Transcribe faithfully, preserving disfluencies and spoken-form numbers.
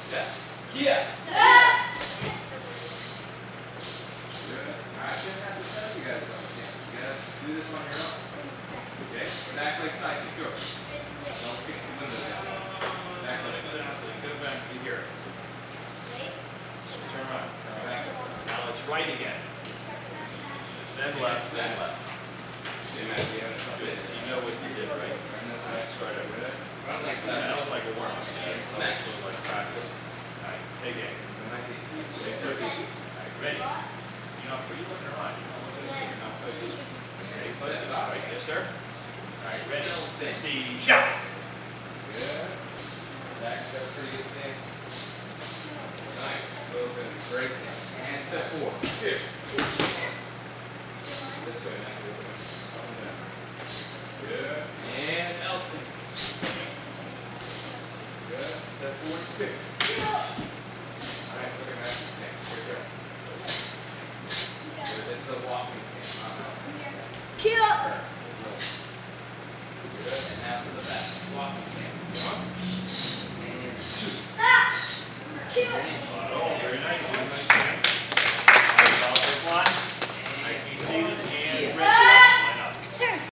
Step. Yeah. Good. Alright, you don't have to tell you guys about it. You gotta do this on your own. Okay? Back leg side, keep going. Don't kick the window down. Back leg side. Go back to here. Turn right. Turn back. Now it's right again. Then left, then left. See, Matt, you haven't done this. You know what you did, right? That's right over there. Front leg side. That was like a warm-up. Smack. Like practice. Alright, again. Alright, ready? You know, are you looking around? You know, look at it. Not focus. Ready? Focus. Right, yes, sir. Alright, ready? See, shot. Good. Back step, pretty good stance. Nice. Open. Great stance. And step four. Two. This way, Matt. Good. And Elsie. Good. Step forward, six. Alright, look at that stance. Here we go. Good. This is the walking stance, not Elsie. Good. And now to the back. Walking stance.